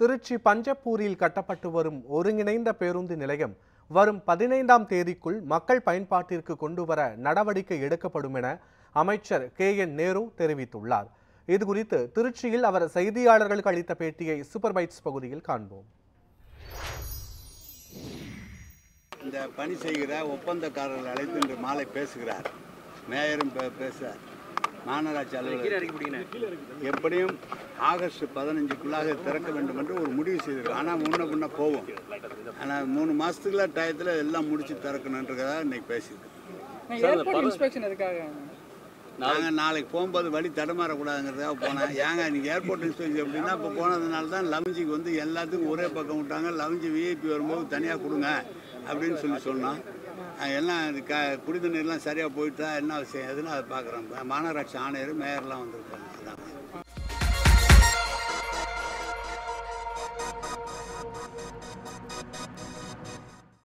திருச்சி பஞ்சப்பூரில் கட்டப்பட்டு வரும் ஒருங்கிணைந்த பேருந்து நிலையம் வரும் 15ஆம் தேதிக்குள் மக்கள் பயன்பாட்டிற்கு கொண்டு வர நடவடிக்கை எடுக்கப்படும் என அமைச்சர் KN நேரு தெரிவித்துள்ளார். இதுகுறித்து திருச்சியில் அவர் செய்தியாளர்களுக்கு அளித்த பேட்டியை சூப்பர் பைட்ஸ் பகுதியில் காண்போம். இந்த பணி செய்கிற ஒப்பந்தக்காரர்கள் அழைத்து இன்று மாலை பேசுகிறார். மேயரும் பேசுகிறார். மாநகராட்சி அலுவலர் எப்படியும் ஆகஸ்ட் 15க்குள்ளாக திறக்க வேண்டும் என்று ஒரு முடிவு செய்திருக்கோம். ஆனால் முன்ன போவோம். ஆனால் 3 மாதத்துக்குள்ள டயத்தில் எல்லாம் முடிச்சு திறக்கணுன்றதாக இன்னைக்கு பேசியிருக்கோம். நாங்கள் நாளைக்கு போகும்போது வழி தடுமாறக்கூடாதுங்கிறதுக்காக போனேன். ஏங்க நீங்கள் ஏர்போர்ட் இன்ஸ்பெக்ஷன் எப்படின்னா இப்போ போனதுனால தான் லவஞ்சிக்கு வந்து எல்லாத்துக்கும் ஒரே பக்கம் விட்டாங்க. லவஞ்சி VIP வரும்போது தனியாக கொடுங்க அப்படின்னு சொன்னோம். எல்லாம் குடி தண்ணீர்லாம் சரியாக போயிட்டா என்ன விஷயம் எதுன்னு அதை பார்க்குறோம். மாநகராட்சி ஆணையர் மேயர்லாம் வந்திருக்காங்க. அதான்